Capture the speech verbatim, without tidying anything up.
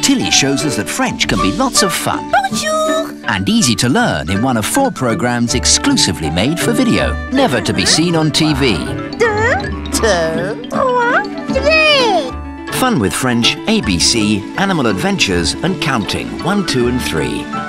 Tilly shows us that French can be lots of fun. Bonjour! And easy to learn in one of four programmes exclusively made for video, never to be seen on T V. Deux, Two. trois, three. Fun with French, A B C, Animal Adventures and counting, one, two and three.